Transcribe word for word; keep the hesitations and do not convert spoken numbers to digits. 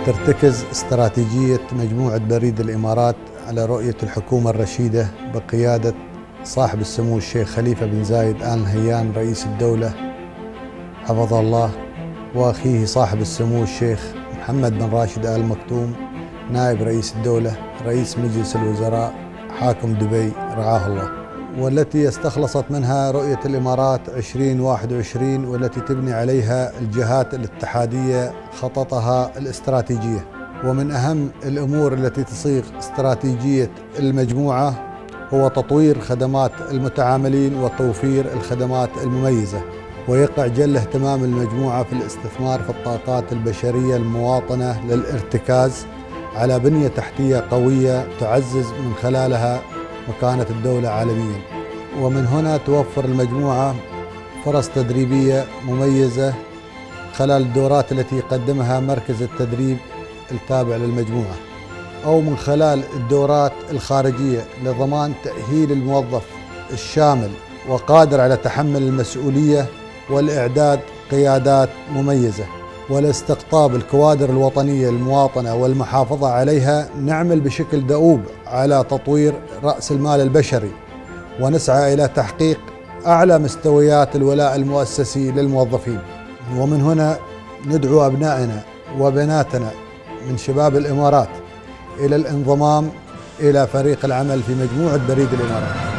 ترتكز استراتيجية مجموعة بريد الإمارات على رؤية الحكومة الرشيدة بقيادة صاحب السمو الشيخ خليفة بن زايد آل نهيان رئيس الدولة حفظه الله، وأخيه صاحب السمو الشيخ محمد بن راشد آل مكتوم نائب رئيس الدولة رئيس مجلس الوزراء حاكم دبي رعاه الله، والتي استخلصت منها رؤية الإمارات عشرين واحد وعشرين، والتي تبني عليها الجهات الاتحادية خططها الاستراتيجية. ومن أهم الأمور التي تصيغ استراتيجية المجموعة هو تطوير خدمات المتعاملين وتوفير الخدمات المميزة، ويقع جل اهتمام المجموعة في الاستثمار في الطاقات البشرية المواطنة للارتكاز على بنية تحتية قوية تعزز من خلالها مكانة الدولة عالميا. ومن هنا توفر المجموعة فرص تدريبية مميزة خلال الدورات التي يقدمها مركز التدريب التابع للمجموعة، أو من خلال الدورات الخارجية لضمان تأهيل الموظف الشامل وقادر على تحمل المسؤولية والإعداد قيادات مميزة، ولاستقطاب الكوادر الوطنية المواطنة والمحافظة عليها. نعمل بشكل دؤوب على تطوير رأس المال البشري، ونسعى إلى تحقيق أعلى مستويات الولاء المؤسسي للموظفين. ومن هنا ندعو أبنائنا وبناتنا من شباب الإمارات إلى الانضمام إلى فريق العمل في مجموعة بريد الإمارات.